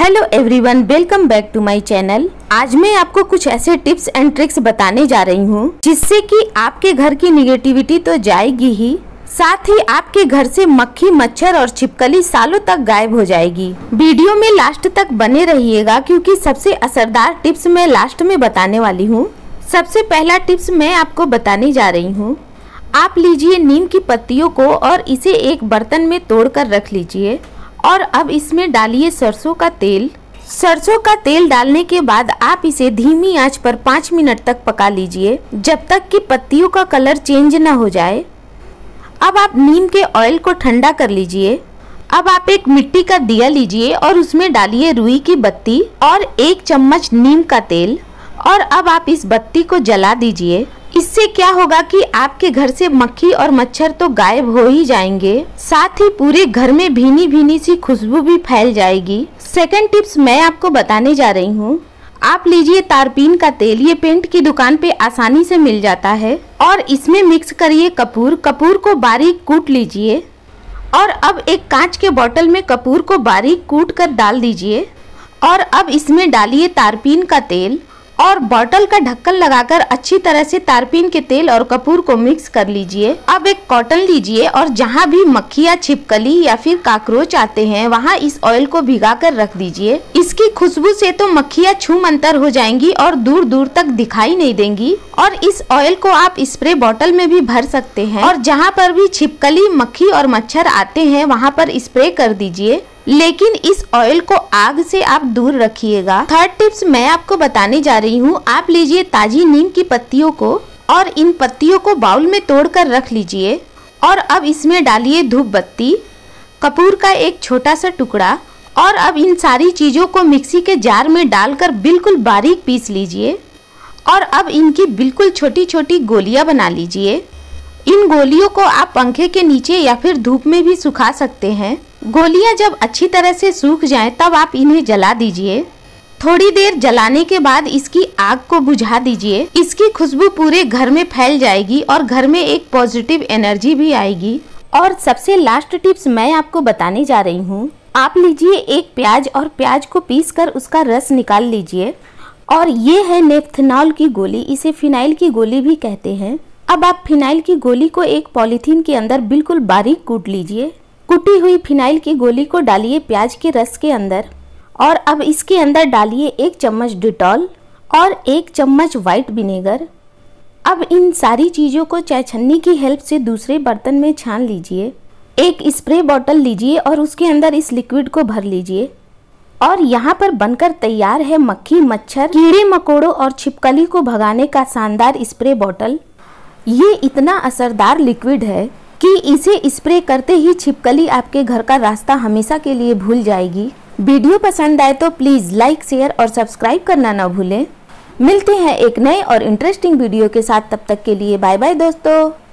Hello everyone, welcome back to my channel. आज मैं आपको कुछ ऐसे टिप्स एंड ट्रिक्स बताने जा रही हूँ जिससे कि आपके घर की निगेटिविटी तो जाएगी ही, साथ ही आपके घर से मक्खी, मच्छर और छिपकली सालों तक गायब हो जाएगी। वीडियो में लास्ट तक बने रहिएगा क्योंकि सबसे असरदार टिप्स मैं लास्ट में बताने वाली हूँ। सबसे पहला टिप्स मैं आपको बताने जा रही हूँ। आप लीजिए नीम की पत्तियों को और इसे एक बर्तन में तोड़ कर रख लीजिए और अब इसमें डालिए सरसों का तेल। सरसों का तेल डालने के बाद आप इसे धीमी आंच पर 5 मिनट तक पका लीजिए जब तक कि पत्तियों का कलर चेंज ना हो जाए। अब आप नीम के ऑयल को ठंडा कर लीजिए। अब आप एक मिट्टी का दिया लीजिए और उसमें डालिए रुई की बत्ती और 1 चम्मच नीम का तेल और अब आप इस बत्ती को जला दीजिए। इससे क्या होगा कि आपके घर से मक्खी और मच्छर तो गायब हो ही जाएंगे, साथ ही पूरे घर में भीनी भीनी सी खुशबू भी फैल जाएगी। सेकंड टिप्स मैं आपको बताने जा रही हूँ। आप लीजिए तारपीन का तेल, ये पेंट की दुकान पे आसानी से मिल जाता है और इसमें मिक्स करिए कपूर। कपूर को बारीक कूट लीजिए और अब एक कांच के बोतल में कपूर को बारीक कूट कर डाल दीजिए और अब इसमें डालिए तारपीन का तेल और बोतल का ढक्कन लगाकर अच्छी तरह से तारपीन के तेल और कपूर को मिक्स कर लीजिए। अब एक कॉटन लीजिए और जहाँ भी मक्खियाँ, छिपकली या फिर काकरोच आते हैं वहाँ इस ऑयल को भिगा कर रख दीजिए। इसकी खुशबू से तो मक्खियाँ छूमंतर हो जाएंगी और दूर दूर तक दिखाई नहीं देंगी। और इस ऑयल को आप स्प्रे बोतल में भी भर सकते हैं और जहाँ पर भी छिपकली, मक्खी और मच्छर आते हैं वहाँ पर स्प्रे कर दीजिए, लेकिन इस ऑयल को आग से आप दूर रखिएगा। थर्ड टिप्स मैं आपको बताने जा रही हूँ। आप लीजिए ताजी नीम की पत्तियों को और इन पत्तियों को बाउल में तोड़कर रख लीजिए और अब इसमें डालिए धूप बत्ती, कपूर का एक छोटा सा टुकड़ा और अब इन सारी चीजों को मिक्सी के जार में डालकर बिल्कुल बारीक पीस लीजिए और अब इनकी बिल्कुल छोटी छोटी गोलियां बना लीजिए। इन गोलियों को आप पंखे के नीचे या फिर धूप में भी सुखा सकते हैं। गोलियां जब अच्छी तरह से सूख जाएं तब आप इन्हें जला दीजिए। थोड़ी देर जलाने के बाद इसकी आग को बुझा दीजिए। इसकी खुशबू पूरे घर में फैल जाएगी और घर में एक पॉजिटिव एनर्जी भी आएगी। और सबसे लास्ट टिप्स मैं आपको बताने जा रही हूँ। आप लीजिए एक प्याज और प्याज को पीस कर उसका रस निकाल लीजिए और ये है नेफ्थेनॉल की गोली, इसे फिनाइल की गोली भी कहते हैं। अब आप फिनाइल की गोली को एक पॉलीथीन के अंदर बिल्कुल बारीक कूट लीजिए। कुटी हुई फिनाइल की गोली को डालिए प्याज के रस के अंदर और अब इसके अंदर डालिए 1 चम्मच डिटॉल और 1 चम्मच व्हाइट विनेगर। अब इन सारी चीज़ों को चाय छन्नी की हेल्प से दूसरे बर्तन में छान लीजिए। एक स्प्रे बॉटल लीजिए और उसके अंदर इस लिक्विड को भर लीजिए और यहाँ पर बनकर तैयार है मक्खी, मच्छर, कीड़े मकोड़ों और छिपकली को भगाने का शानदार स्प्रे बॉटल। ये इतना असरदार लिक्विड है कि इसे स्प्रे करते ही छिपकली आपके घर का रास्ता हमेशा के लिए भूल जाएगी। वीडियो पसंद आए तो प्लीज़ लाइक, शेयर और सब्सक्राइब करना ना भूलें। मिलते हैं एक नए और इंटरेस्टिंग वीडियो के साथ, तब तक के लिए बाय बाय दोस्तों।